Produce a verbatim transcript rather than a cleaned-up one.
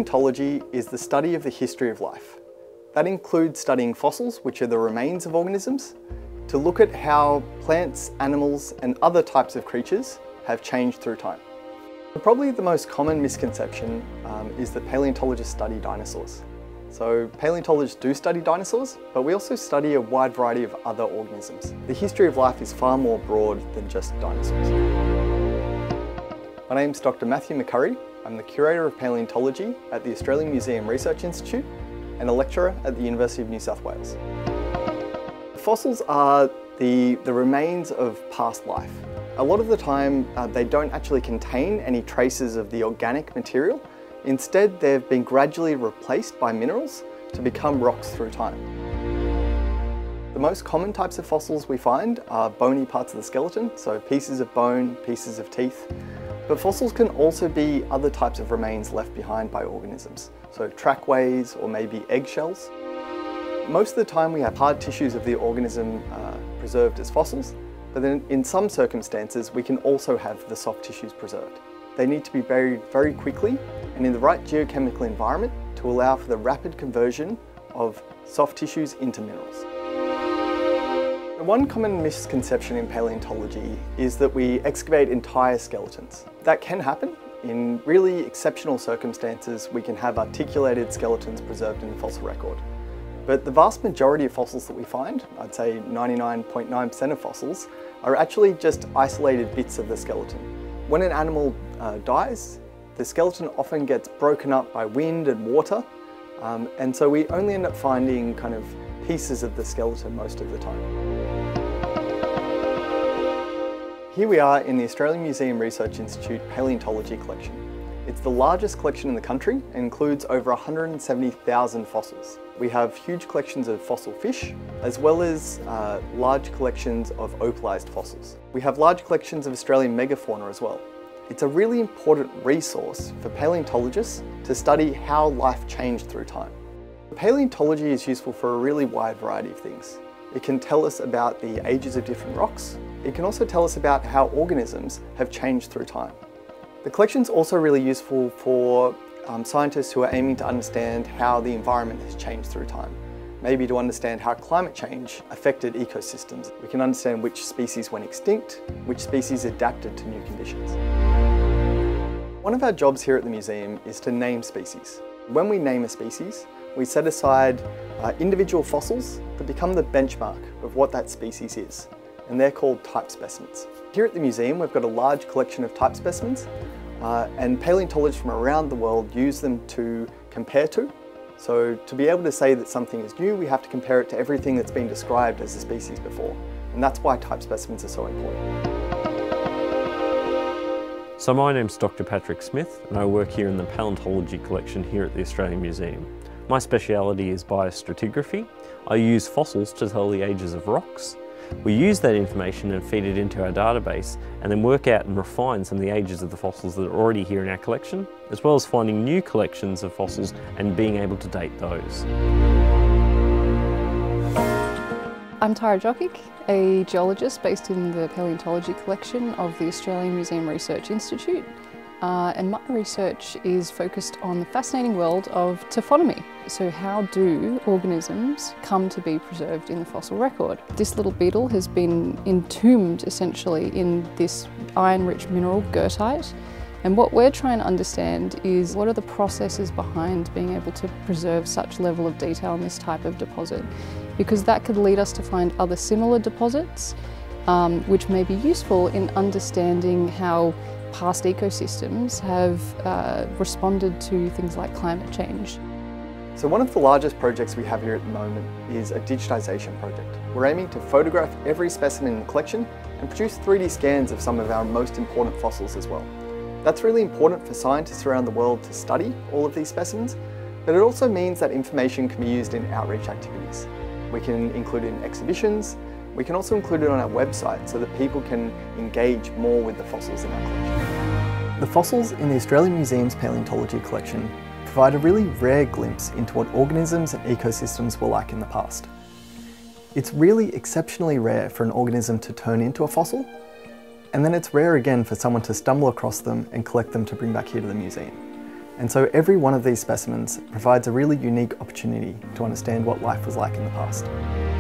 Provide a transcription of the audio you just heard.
Paleontology is the study of the history of life. That includes studying fossils, which are the remains of organisms, to look at how plants, animals, and other types of creatures have changed through time. Probably the most common misconception um, is that paleontologists study dinosaurs. So paleontologists do study dinosaurs, but we also study a wide variety of other organisms. The history of life is far more broad than just dinosaurs. My name's Doctor Matthew McCurry. I'm the Curator of Paleontology at the Australian Museum Research Institute and a lecturer at the University of New South Wales. Fossils are the, the remains of past life. A lot of the time, uh, they don't actually contain any traces of the organic material. Instead, they've been gradually replaced by minerals to become rocks through time. The most common types of fossils we find are bony parts of the skeleton, so pieces of bone, pieces of teeth. But fossils can also be other types of remains left behind by organisms, so trackways or maybe eggshells. Most of the time we have hard tissues of the organism uh, preserved as fossils, but then in some circumstances we can also have the soft tissues preserved. They need to be buried very quickly and in the right geochemical environment to allow for the rapid conversion of soft tissues into minerals. One common misconception in paleontology is that we excavate entire skeletons. That can happen. In really exceptional circumstances, we can have articulated skeletons preserved in the fossil record. But the vast majority of fossils that we find, I'd say ninety-nine point nine percent of fossils, are actually just isolated bits of the skeleton. When an animal uh, dies, the skeleton often gets broken up by wind and water, um, and so we only end up finding kind of pieces of the skeleton most of the time. Here we are in the Australian Museum Research Institute Paleontology collection. It's the largest collection in the country and includes over one hundred seventy thousand fossils. We have huge collections of fossil fish, as well as uh, large collections of opalized fossils. We have large collections of Australian megafauna as well. It's a really important resource for paleontologists to study how life changed through time. Paleontology is useful for a really wide variety of things. It can tell us about the ages of different rocks. It can also tell us about how organisms have changed through time. The collection's also really useful for um, scientists who are aiming to understand how the environment has changed through time. Maybe to understand how climate change affected ecosystems. We can understand which species went extinct, which species adapted to new conditions. One of our jobs here at the museum is to name species. When we name a species, we set aside uh, individual fossils that become the benchmark of what that species is, and they're called type specimens. Here at the museum we've got a large collection of type specimens uh, and paleontologists from around the world use them to compare to. So to be able to say that something is new, we have to compare it to everything that's been described as a species before, and that's why type specimens are so important. So my name's Doctor Patrick Smith and I work here in the Paleontology collection here at the Australian Museum. My speciality is Biostratigraphy. I use fossils to tell the ages of rocks. We use that information and feed it into our database and then work out and refine some of the ages of the fossils that are already here in our collection, as well as finding new collections of fossils and being able to date those. I'm Tara Jokic, a geologist based in the Paleontology collection of the Australian Museum Research Institute. Uh, and my research is focused on the fascinating world of taphonomy. So how do organisms come to be preserved in the fossil record? This little beetle has been entombed essentially in this iron-rich mineral, goethite. And what we're trying to understand is what are the processes behind being able to preserve such level of detail in this type of deposit? Because that could lead us to find other similar deposits, um, which may be useful in understanding how past ecosystems have uh, responded to things like climate change. So one of the largest projects we have here at the moment is a digitisation project. We're aiming to photograph every specimen in the collection and produce three D scans of some of our most important fossils as well. That's really important for scientists around the world to study all of these specimens, but it also means that information can be used in outreach activities. We can include it in exhibitions. We can also include it on our website so that people can engage more with the fossils in our collection. The fossils in the Australian Museum's Paleontology collection provide a really rare glimpse into what organisms and ecosystems were like in the past. It's really exceptionally rare for an organism to turn into a fossil, and then it's rare again for someone to stumble across them and collect them to bring back here to the museum. And so every one of these specimens provides a really unique opportunity to understand what life was like in the past.